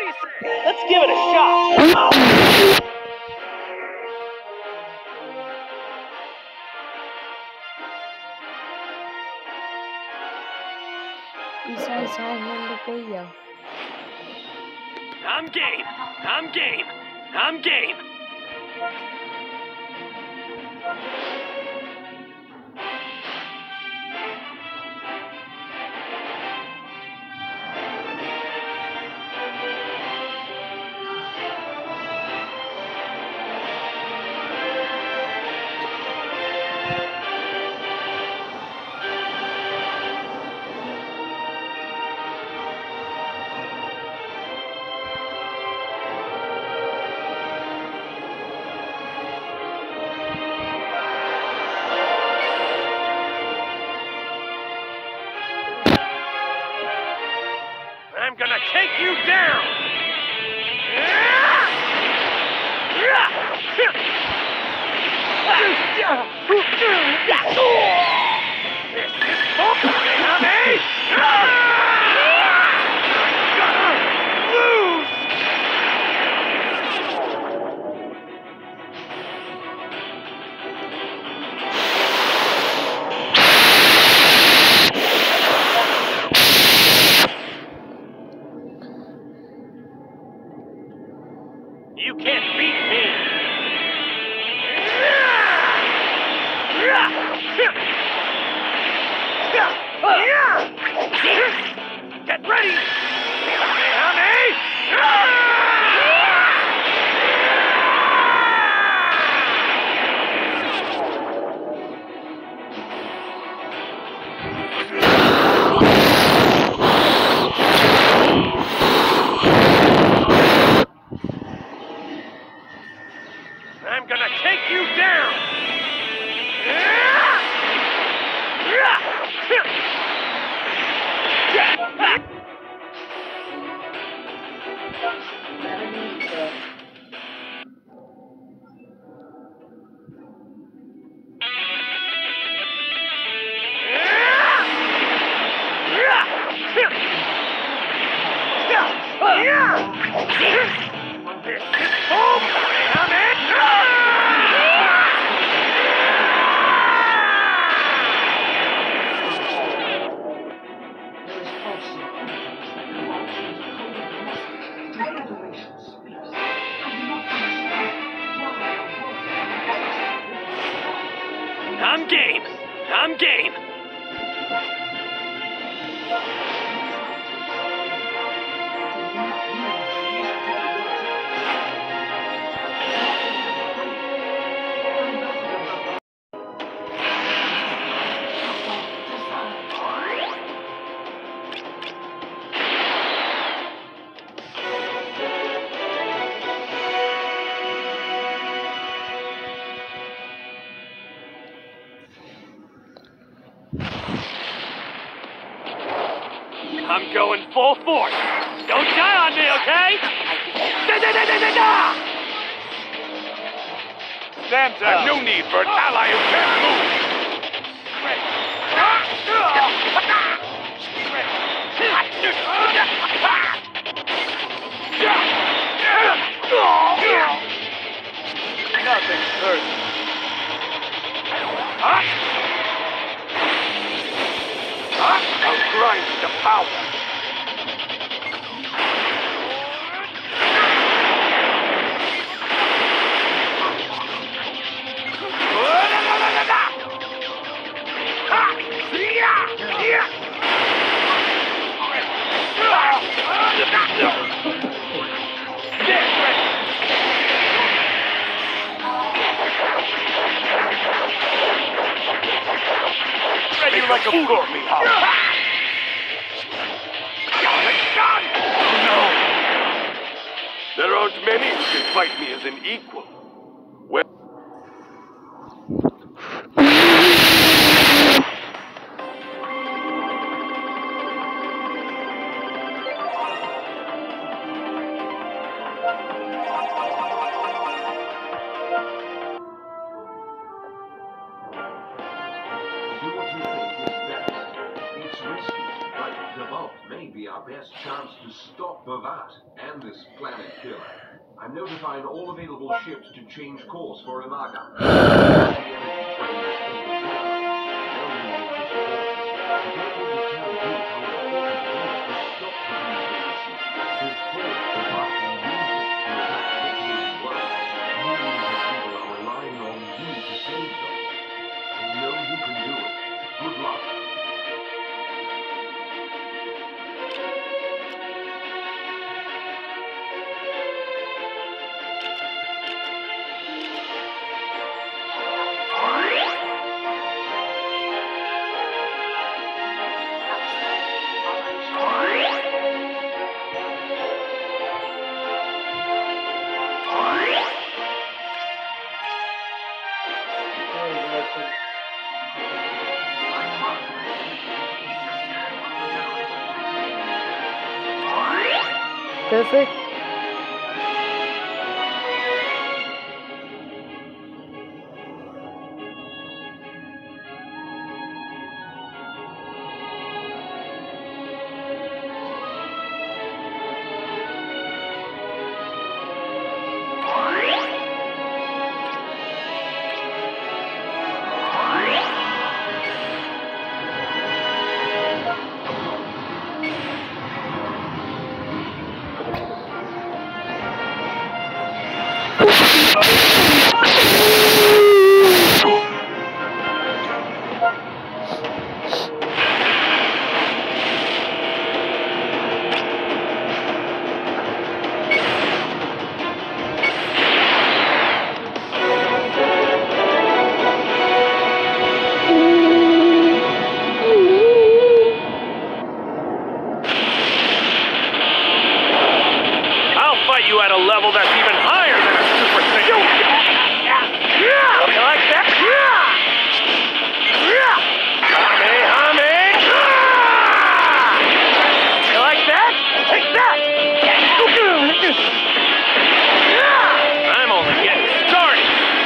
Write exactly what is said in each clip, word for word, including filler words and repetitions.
you say? Let's give it a shot. İsa İsa'nın da koyuyor. I'm game. I'm game. I'm game. I'm gonna take you down! This is homecoming! Lose! You can't beat me! Get ready! I'm gonna take you down! This is homecoming! I'm game. I'm game. I'm going full force. Don't die on me, okay? Da-da-da-da-da-da! Stand down. No need for an ally who can't move. Nothing hurts. Huh? Huh? I'll grind you to powder. Ready like a fool me, how? No! There aren't many who can fight me as an equal. Well... Do what you think is best. It's risky, but the vault may be our best chance to stop Bavat and this planet killer. I'm notifying all available ships to change course for Imaga. The energy train is taken care of. No need to support. I don't want to tell you how important it is to stop the conspiracy before Bavat can use it to attack populated worlds. Millions of people are relying on you to save them. I know you can do it. Good luck. Perfect. You at a level that's even higher than a Super Saiyan. You like that? Kamehameha! You like that? Take that! I'm only getting started.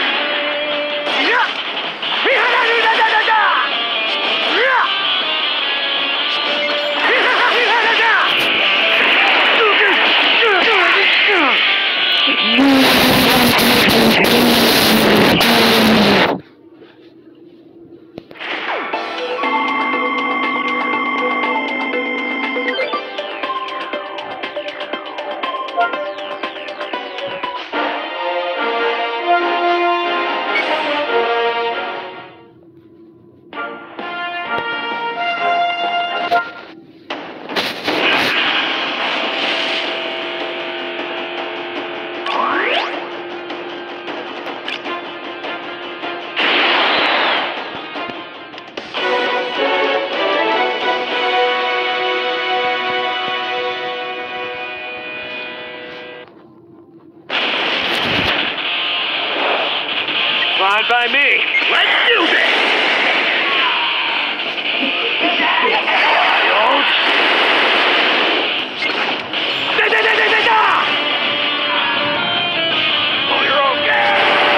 Fine by me. Let's do this! Wild. Da da da da da da! Oh, you're okay!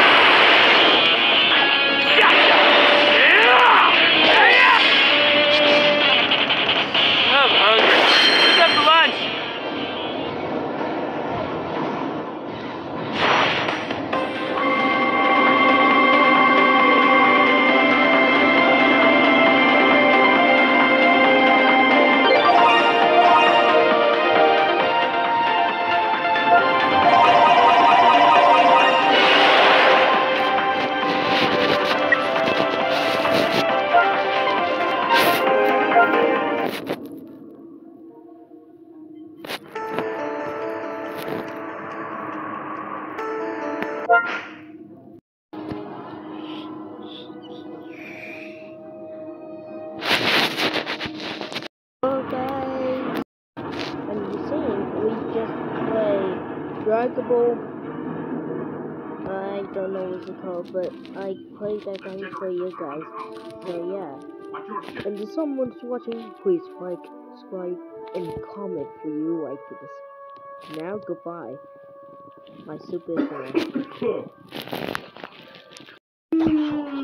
Gotcha! Yeah! Yeah! I'm hungry. What's up for lunch? Draggable. I don't know what's it called, but I played that game for you guys. So yeah. And if someone's watching, please like, subscribe, and comment for you like this. Now goodbye. My super fan.